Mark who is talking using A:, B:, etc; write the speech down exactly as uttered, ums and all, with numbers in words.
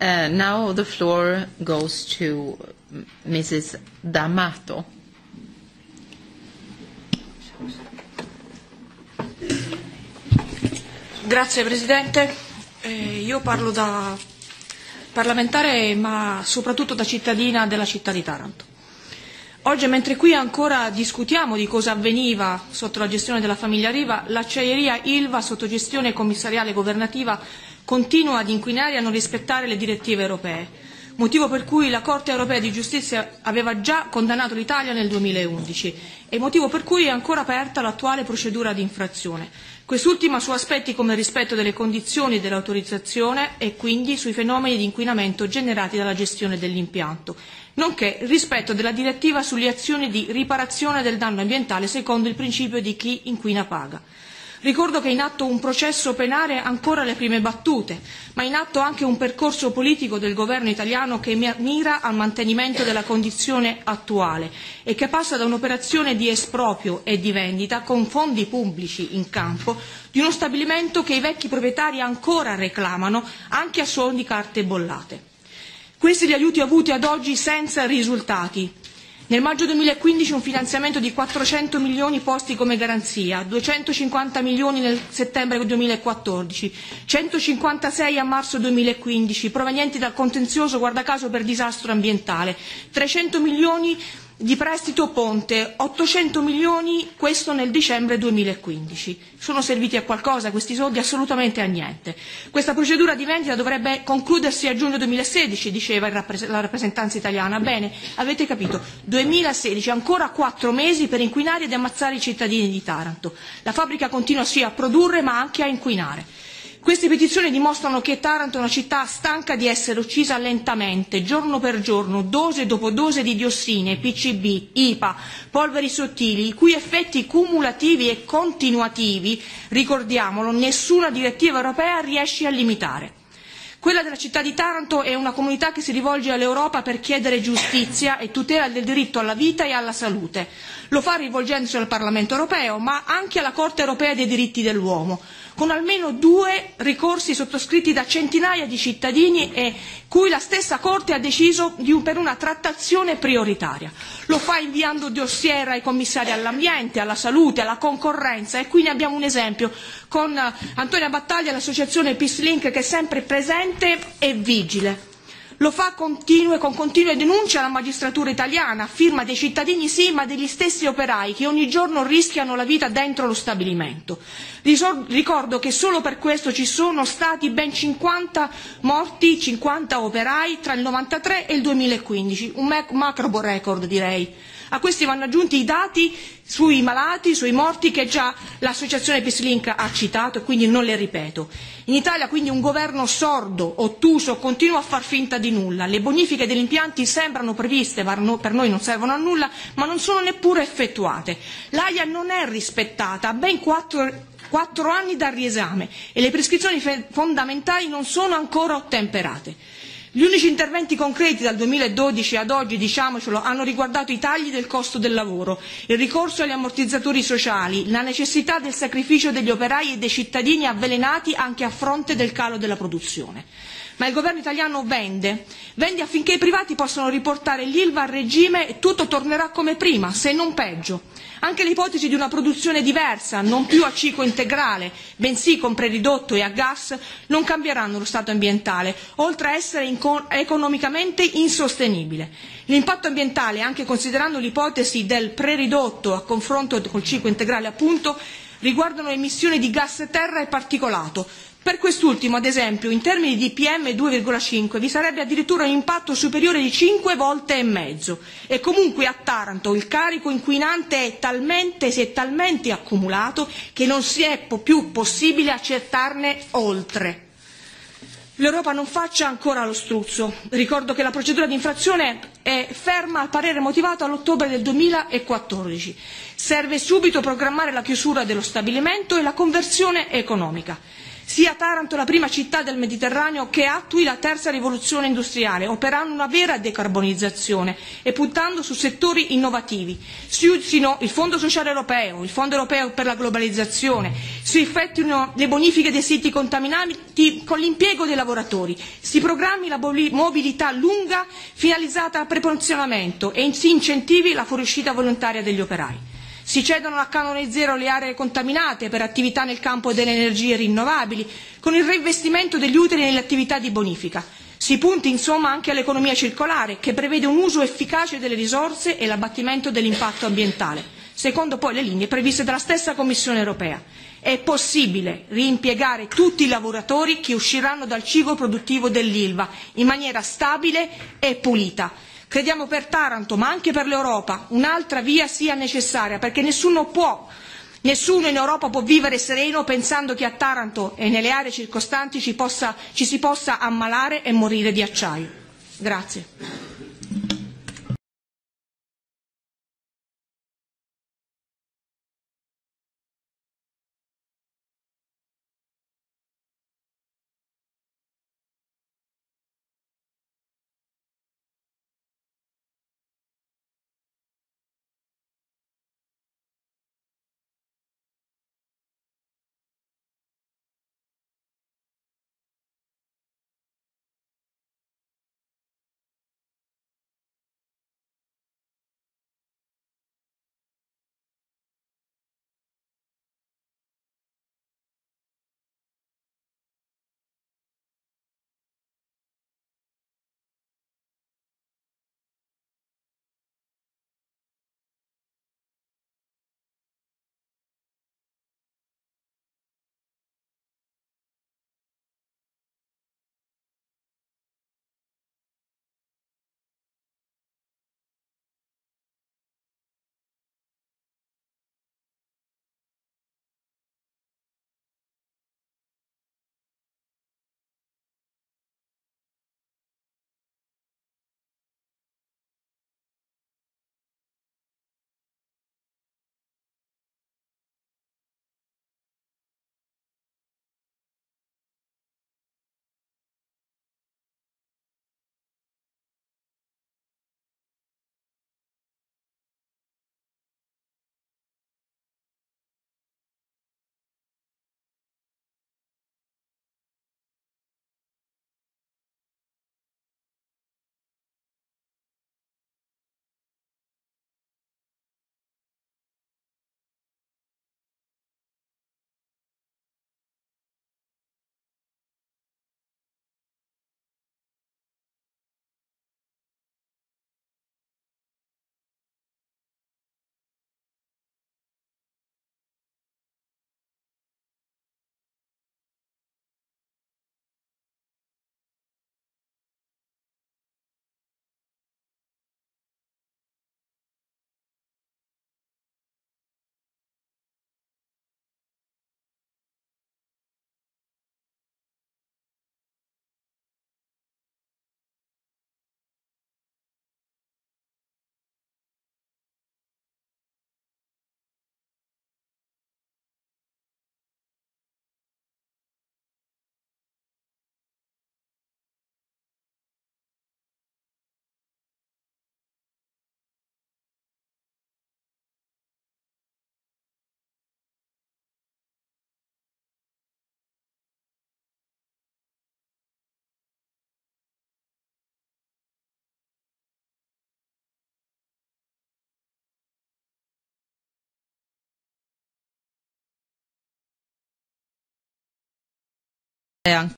A: Uh, now the floor goes to Missus D'Amato.
B: Grazie Presidente, eh, io parlo da parlamentare ma soprattutto da cittadina della città di Taranto. Oggi, mentre qui ancora discutiamo di cosa avveniva sotto la gestione della famiglia Riva, l'acciaieria Ilva sotto gestione commissariale governativa continua ad inquinare e a non rispettare le direttive europee, motivo per cui la Corte europea di giustizia aveva già condannato l'Italia nel duemilaundici e motivo per cui è ancora aperta l'attuale procedura di infrazione. Quest'ultima su aspetti come il rispetto delle condizioni dell'autorizzazione e quindi sui fenomeni di inquinamento generati dalla gestione dell'impianto, nonché il rispetto della direttiva sulle azioni di riparazione del danno ambientale secondo il principio di chi inquina paga. Ricordo che è in atto un processo penale ancora alle prime battute, ma in atto anche un percorso politico del governo italiano che mira al mantenimento della condizione attuale e che passa da un'operazione di esproprio e di vendita con fondi pubblici in campo di uno stabilimento che i vecchi proprietari ancora reclamano anche a suon di carte bollate. Questi gli aiuti avuti ad oggi senza risultati. Nel maggio duemilaquindici un finanziamento di quattrocento milioni posti come garanzia, duecentocinquanta milioni nel settembre duemilaquattordici, centocinquantasei a marzo duemilaquindici provenienti dal contenzioso guarda caso per disastro ambientale, trecento milioni di prestito ponte, ottocento milioni questo nel dicembre duemilaquindici. Sono serviti a qualcosa questi soldi? Assolutamente a niente. Questa procedura di vendita dovrebbe concludersi a giugno duemilasedici, diceva il rappres- la rappresentanza italiana. Bene, avete capito, duemilasedici, ancora quattro mesi per inquinare ed ammazzare i cittadini di Taranto. La fabbrica continua sì a produrre ma anche a inquinare. Queste petizioni dimostrano che Taranto è una città stanca di essere uccisa lentamente, giorno per giorno, dose dopo dose di diossine, P C B, I P A, polveri sottili, i cui effetti cumulativi e continuativi, ricordiamolo, nessuna direttiva europea riesce a limitare. Quella della città di Taranto è una comunità che si rivolge all'Europa per chiedere giustizia e tutela del diritto alla vita e alla salute. Lo fa rivolgendosi al Parlamento europeo, ma anche alla Corte europea dei diritti dell'uomo, con almeno due ricorsi sottoscritti da centinaia di cittadini e cui la stessa Corte ha deciso di un, per una trattazione prioritaria. Lo fa inviando dossier ai commissari all'ambiente, alla salute, alla concorrenza e qui ne abbiamo un esempio con Antonia Battaglia, l'associazione Peace Link che è sempre presente e vigile. Lo fa continue, con continue denunce alla magistratura italiana, a firma dei cittadini sì, ma degli stessi operai che ogni giorno rischiano la vita dentro lo stabilimento. Ricordo che solo per questo ci sono stati ben cinquanta morti, cinquanta operai tra il novantatré e il duemilaquindici, un macro record direi. A questi vanno aggiunti i dati sui malati, sui morti che già l'associazione Peace Link ha citato e quindi non le ripeto. In Italia quindi un governo sordo, ottuso, continua a far finta di nulla. Le bonifiche degli impianti sembrano previste, ma per noi non servono a nulla, ma non sono neppure effettuate. L'A I A non è rispettata, ha ben quattro, quattro anni dal riesame e le prescrizioni fondamentali non sono ancora ottemperate. Gli unici interventi concreti dal duemiladodici ad oggi, diciamocelo, hanno riguardato i tagli del costo del lavoro, il ricorso agli ammortizzatori sociali, la necessità del sacrificio degli operai e dei cittadini avvelenati anche a fronte del calo della produzione. Ma il governo italiano vende, vende affinché i privati possano riportare l'Ilva a regime e tutto tornerà come prima, se non peggio. Anche l'ipotesi di una produzione diversa, non più a ciclo integrale, bensì con preridotto e a gas, non cambieranno lo stato ambientale, oltre a essere economicamente insostenibile. L'impatto ambientale, anche considerando l'ipotesi del preridotto a confronto col ciclo integrale appunto, riguardano emissioni di gas serra e particolato. Per quest'ultimo, ad esempio, in termini di P M due virgola cinque vi sarebbe addirittura un impatto superiore di cinque volte e mezzo. E comunque a Taranto il carico inquinante è talmente, si è talmente accumulato che non si è più possibile accertarne oltre. L'Europa non faccia ancora lo struzzo. Ricordo che la procedura di infrazione è ferma al parere motivato all'ottobre del duemilaquattordici. Serve subito programmare la chiusura dello stabilimento e la conversione economica. sia Taranto la prima città del Mediterraneo che attui la terza rivoluzione industriale, operando una vera decarbonizzazione e puntando su settori innovativi. Si usino il Fondo sociale europeo, il Fondo europeo per la globalizzazione, si effettuino le bonifiche dei siti contaminati con l'impiego dei lavoratori, si programmi la mobilità lunga finalizzata al preposizionamento e si incentivi la fuoriuscita volontaria degli operai. Si cedono a canone zero le aree contaminate per attività nel campo delle energie rinnovabili, con il reinvestimento degli utili nelle attività di bonifica. Si punti insomma anche all'economia circolare, che prevede un uso efficace delle risorse e l'abbattimento dell'impatto ambientale, secondo poi le linee previste dalla stessa Commissione europea. È possibile riimpiegare tutti i lavoratori che usciranno dal ciclo produttivo dell'Ilva in maniera stabile e pulita. Crediamo per Taranto, ma anche per l'Europa, un'altra via sia necessaria, perché nessuno può, nessuno in Europa può vivere sereno pensando che a Taranto e nelle aree circostanti ci, possa, ci si possa ammalare e morire di acciaio. Grazie.
A: Anche